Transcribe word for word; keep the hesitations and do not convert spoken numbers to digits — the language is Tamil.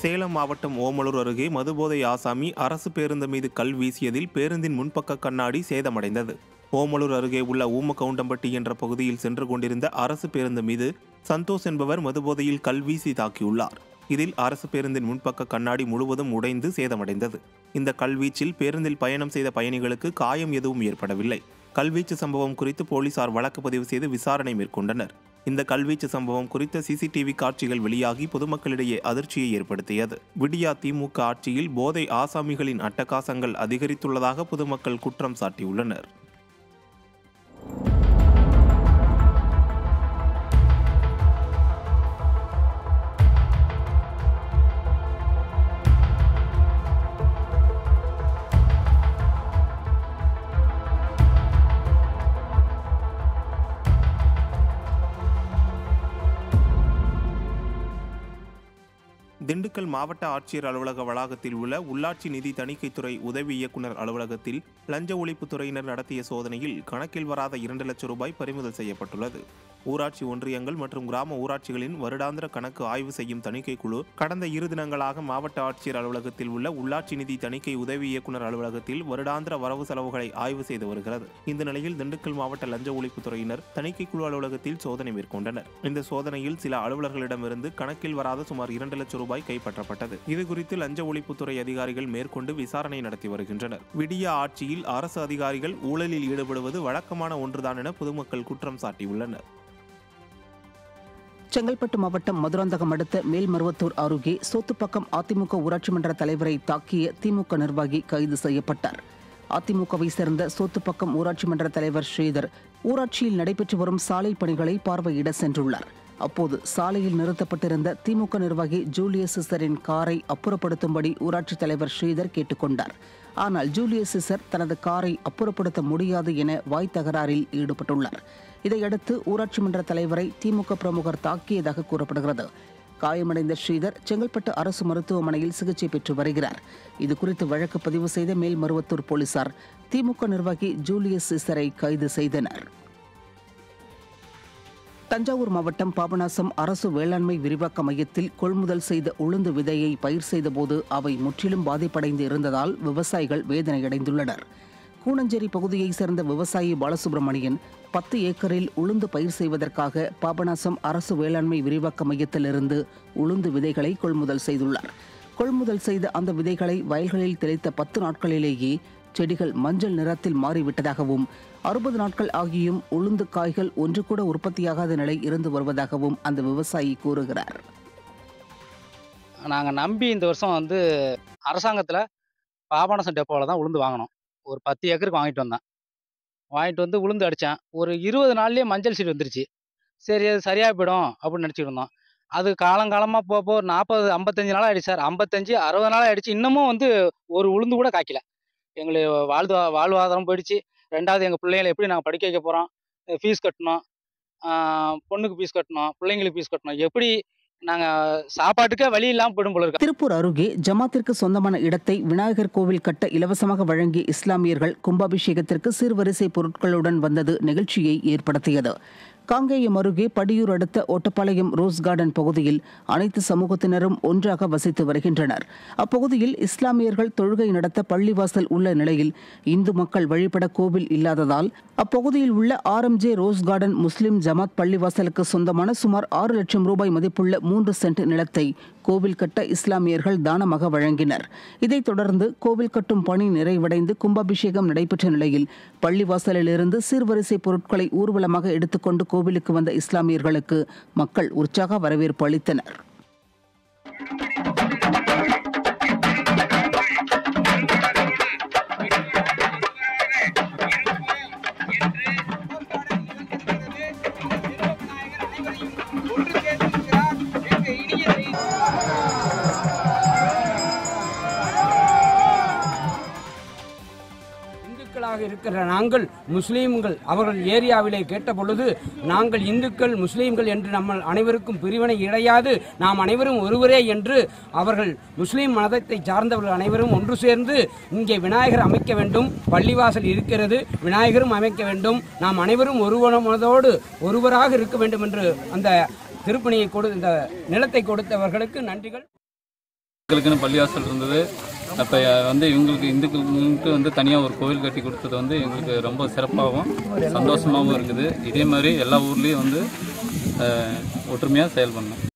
சேலம் மாவட்டம் ஓமலூர் அருகே மதுபோதை ஆசாமி அரசு பேருந்து மீது கல் வீசியதில் பேருந்தின் முன்பக்க கண்ணாடி சேதமடைந்தது. ஓமலூர் அருகே உள்ள ஊமகவுண்டம்பட்டி என்ற பகுதியில் சென்று கொண்டிருந்த அரசு பேருந்து மீது சந்தோஷ் என்பவர் மதுபோதையில் கல் வீசி தாக்கியுள்ளார். இதில் அரசு பேருந்தின் முன்பக்க கண்ணாடி முழுவதும் உடைந்து சேதமடைந்தது. இந்த கல்வீச்சில் பேருந்தில் பயணம் செய்த பயணிகளுக்கு காயம் எதுவும் ஏற்படவில்லை. கல்வீச்சு சம்பவம் குறித்து போலீசார் வழக்கு பதிவு செய்து விசாரணை மேற்கொண்டனர். இந்த கல்வீச்சு சம்பவம் குறித்த சிசிடிவி காட்சிகள் வெளியாகி பொதுமக்களிடையே அதிர்ச்சியை ஏற்படுத்தியது. விடியா திமுக ஆட்சியில் போதை ஆசாமிகளின் அட்டகாசங்கள் அதிகரித்துள்ளதாக பொதுமக்கள் குற்றம் சாட்டியுள்ளனர். திண்டுக்கல் மாவட்ட ஆட்சியர் அலுவலக வளாகத்தில் உள்ள உள்ளாட்சி நிதி தணிக்கைத்துறை உதவி இயக்குநர் அலுவலகத்தில் லஞ்ச ஒழிப்புத்துறையினர் நடத்திய சோதனையில் கணக்கில் வராத இரண்டு லட்சம் ரூபாய் பறிமுதல் செய்யப்பட்டுள்ளது. ஊராட்சி ஒன்றியங்கள் மற்றும் கிராம ஊராட்சிகளின் வருடாந்திர கணக்கு ஆய்வு செய்யும் தணிக்கை குழு கடந்த இரு தினங்களாக மாவட்ட ஆட்சியர் அலுவலகத்தில் உள்ள உள்ளாட்சி நிதி தணிக்கை உதவி இயக்குநர் அலுவலகத்தில் வருடாந்திர வரவு செலவுகளை ஆய்வு செய்து வருகிறது. இந்த நிலையில் திண்டுக்கல் மாவட்ட லஞ்ச ஒழிப்புத்துறையினர் தணிக்கை குழு அலுவலகத்தில் சோதனை மேற்கொண்டனர். இந்த சோதனையில் சில அலுவலர்களிடமிருந்து கணக்கில் வராத சுமார் இரண்டு லட்சம் ரூபாய் கைப்பற்றப்பட்டது. இதுகுறித்து லஞ்ச ஒழிப்புத்துறை அதிகாரிகள் மேற்கொண்டு விசாரணை நடத்தி வருகின்றனர். விடியா ஆட்சியில் அரசு அதிகாரிகள் ஊழலில் ஈடுபடுவது வழக்கமான ஒன்றுதான் என பொதுமக்கள் குற்றம் சாட்டியுள்ளனர். செங்கல்பட்டு மாவட்டம் மதுராந்தகம் அடுத்த மேல்மருவத்தூர் அருகே சோத்துப்பக்கம் அதிமுக ஊராட்சி மன்ற தலைவரை தாக்கிய திமுக நிர்வாகி கைது செய்யப்பட்டார். அதிமுகவை சேர்ந்த சோத்துப்பக்கம் ஊராட்சி மன்ற தலைவர் ஸ்ரீதர் ஊராட்சியில் நடைபெற்று வரும் சாலை பணிகளை பார்வையிட சென்றுள்ளார். அப்போது சாலையில் நிறுத்தப்பட்டிருந்த திமுக நிர்வாகி ஜூலியஸ் சிசரின் காரை அப்புறப்படுத்தும்படி ஊராட்சி தலைவர் ஸ்ரீதர் கேட்டுக்கொண்டார். ஆனால் ஜூலியஸ் சிசர் தனது காரை அப்புறப்படுத்த முடியாது என வாய் தகராறில் ஈடுபட்டுள்ளார். இதையடுத்து ஊராட்சி மன்ற தலைவரை திமுக பிரமுகர் தாக்கியதாக கூறப்படுகிறது. காயமடைந்த ஸ்ரீதர் செங்கல்பட்டு அரசு மருத்துவமனையில் சிகிச்சை பெற்று வருகிறார். இதுகுறித்து வழக்கு பதிவு செய்த மேல்மருவத்தூர் போலீசார் திமுக நிர்வாகி ஜூலியஸ் சிசரை கைது செய்தனர். தஞ்சாவூர் மாவட்டம் பாபநாசம் அரசு வேளாண்மை விரிவாக்க மையத்தில் கொள்முதல் செய்த உளுந்து விதையை பயிர் செய்தபோது அவை முற்றிலும் பாதிப்படைந்து இருந்ததால் விவசாயிகள் வேதனையடைந்துள்ளனர். கூனஞ்சேரி பகுதியைச் சேர்ந்த விவசாயி பாலசுப்ரமணியன் பத்து ஏக்கரில் உளுந்து பயிர் செய்வதற்காக பாபநாசம் அரசு வேளாண்மை விரிவாக்க மையத்திலிருந்து உளுந்து விதைகளை கொள்முதல் செய்துள்ளார். கொள்முதல் செய்த அந்த விதைகளை வயல்களில் தெளித்த பத்து நாட்களிலேயே செடிகள் மஞ்சள் நிறத்தில் மாறிவிட்டதாகவும் அறுபது நாட்கள் ஆகியும் உளுந்து காய்கள் ஒன்று கூட உற்பத்தியாகாத நிலை இருந்து வருவதாகவும் அந்த விவசாயி கூறுகிறார். நாங்கள் நம்பி இந்த வருஷம் வந்து அரசாங்கத்தில் பாபநாசம் டெப்போவில் தான் உளுந்து வாங்கினோம். ஒரு பத்து ஏக்கருக்கு வாங்கிட்டு வந்தேன். வாங்கிட்டு வந்து உளுந்து அடித்தேன். ஒரு இருபது நாள்லேயே மஞ்சள் சீடு வந்துருச்சு. சரி, அது சரியாக போயிடும் அப்படின்னு நினச்சிட்டு இருந்தோம். அது காலங்காலமாக போக போக நாற்பது ஐம்பத்தஞ்சு நாள் ஆகிடுச்சு சார். ஐம்பத்தஞ்சு அறுபது நாள் ஆகிடுச்சு. இன்னமும் வந்து ஒரு உளுந்து கூட காய்க்கல. எங்களுக்கு வாழ்வா வாழ்வாதாரம் போயிடுச்சு. ரெண்டாவது எங்கள் பிள்ளைங்களை எப்படி நாங்கள் படிக்க வைக்க போகிறோம்? ஃபீஸ் கட்டணும், பொண்ணுக்கு ஃபீஸ் கட்டணும், பிள்ளைங்களுக்கு ஃபீஸ் கட்டணும். எப்படி நாங்கள் சாப்பாட்டுக்கே வழி இல்லாமல் போயிடும் போல இருக்கு. திருப்பூர் அருகே ஜமாத்திற்கு சொந்தமான இடத்தை விநாயகர் கோவில் கட்ட இலவசமாக வழங்கிய இஸ்லாமியர்கள் கும்பாபிஷேகத்திற்கு சீர்வரிசை பொருட்களுடன் வந்தது நிகழ்ச்சியை ஏற்படுத்தியது. காங்கேயம் அருகே படியூர் அடுத்த ஓட்டப்பாளையம் ரோஸ் கார்டன் பகுதியில் அனைத்து சமூகத்தினரும் ஒன்றாக வசித்து வருகின்றனர். அப்பகுதியில் இஸ்லாமியர்கள் தொழுகை நடத்த பள்ளிவாசல் உள்ள நிலையில் இந்து மக்கள் வழிபட கோவில் இல்லாததால் அப்பகுதியில் உள்ள R M J Rose Garden Muslim Jamaat பள்ளிவாசலுக்கு சொந்தமான சுமார் ஆறு லட்சம் ரூபாய் மதிப்புள்ள மூன்று சென்ட் நிலத்தை கோவில் கட்ட இஸ்லாமியர்கள் தானமாக வழங்கினர். இதைத் தொடர்ந்து கோவில் கட்டும் பணி நிறைவடைந்து கும்பாபிஷேகம் நடைபெற்ற நிலையில் பள்ளிவாசலில் இருந்து சீர்வரிசை பொருட்களை ஊர்வலமாக எடுத்துக்கொண்டு கோவிலுக்கு வந்த இஸ்லாமியர்களுக்கு மக்கள் உற்சாக வரவேற்பு அளித்தனர். இருக்கிற நாங்கள் முஸ்லீம்கள் அவர்கள் ஏரியாவிலே கேட்ட பொழுது நாங்கள் இந்துக்கள் முஸ்லீம்கள் என்று நம்ம அனைவருக்கும் பிரிவினை கிடையாது, நாம் அனைவரும் ஒருவரே என்று அவர்கள் முஸ்லீம் மதத்தை சார்ந்தவர்கள் அனைவரும் ஒன்று சேர்ந்து இங்கே விநாயகர் அமைக்க வேண்டும், பள்ளிவாசல் இருக்கிறது, விநாயகரும் அமைக்க வேண்டும், நாம் அனைவரும் ஒருவன மனதோடு ஒருவராக இருக்க வேண்டும் என்று அந்த திருப்பணியை கொடு இந்த நிலத்தை கொடுத்தவர்களுக்கு நன்றிகள். மக்களுக்குன்னு பள்ளிவாசல் இருந்தது. அப்போ வந்து இவங்களுக்கு இந்துக்களுக்கு வந்து தனியாக ஒரு கோவில் கட்டி கொடுத்தது வந்து எங்களுக்கு ரொம்ப சிறப்பாகவும் சந்தோஷமாகவும் இருக்குது. இதே மாதிரி எல்லா ஊர்லேயும் வந்து ஒற்றுமையாக செயல்படணும்.